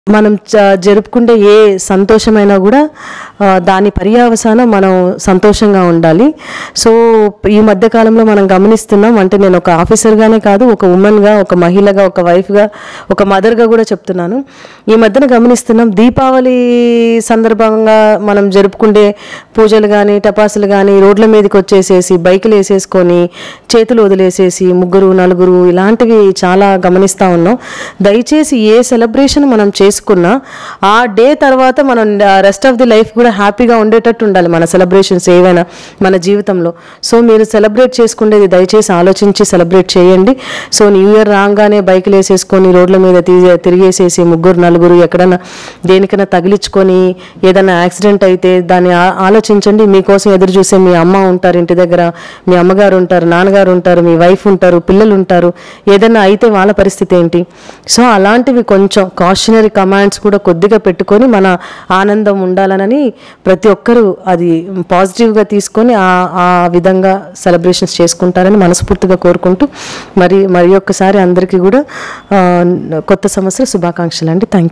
మనం జరుపుకుంటే ఏ సంతోషమైనా కూడా దాని పర్యవసానం మనం సంతోషంగా ఉండాలి. సో ఈ మధ్య కాలంలో మనం గమనిస్తున్నాం, అంటే నేను ఒక ఆఫీసర్గానే కాదు, ఒక ఉమెన్గా, ఒక మహిళగా, ఒక వైఫ్గా, ఒక మదర్గా కూడా చెప్తున్నాను. ఈ మధ్యన గమనిస్తున్నాం, దీపావళి సందర్భంగా మనం జరుపుకుంటే పూజలు కానీ టపాసులు కానీ రోడ్ల మీదకి వచ్చేసేసి బైకులు వేసేసుకొని చేతులు వదిలేసేసి ముగ్గురు నలుగురు ఇలాంటివి చాలా గమనిస్తూ ఉన్నాం. దయచేసి ఏ సెలబ్రేషన్ మనం చేసుకున్నా ఆ డే తర్వాత మనం రెస్ట్ ఆఫ్ ది లైఫ్ కూడా హ్యాపీగా ఉండేటట్టు ఉండాలి మన సెలబ్రేషన్స్ ఏవైనా మన జీవితంలో. సో మీరు సెలబ్రేట్ చేసుకునేది దయచేసి ఆలోచించి సెలబ్రేట్ చేయండి. సో న్యూ ఇయర్ రాగానే బైకులు వేసేసుకొని రోడ్ల మీద తిరిగేసేసి ముగ్గురు నలుగురు ఎక్కడైనా దేనికైనా తగిలించుకొని ఏదైనా యాక్సిడెంట్ అయితే దాన్ని ఆలోచించండి. మీకోసం ఎదురు చూసే మీ అమ్మ ఉంటారు, ఇంటి దగ్గర మీ అమ్మగారు ఉంటారు, నాన్నగారు ఉంటారు, మీ వైఫ్ ఉంటారు, పిల్లలు ఉంటారు. ఏదైనా అయితే వాళ్ళ పరిస్థితి ఏంటి? సో అలాంటివి కొంచెం కాషనరీ కమాండ్స్ కూడా కొద్దిగా పెట్టుకొని మన ఆనందం ఉండాలనని ప్రతి ఒక్కరూ అది పాజిటివ్గా తీసుకొని ఆ విధంగా సెలబ్రేషన్స్ చేసుకుంటారని మనస్ఫూర్తిగా కోరుకుంటూ మరి ఒక్కసారి అందరికీ కూడా కొత్త సంవత్సర శుభాకాంక్షలు అండి. Thank you.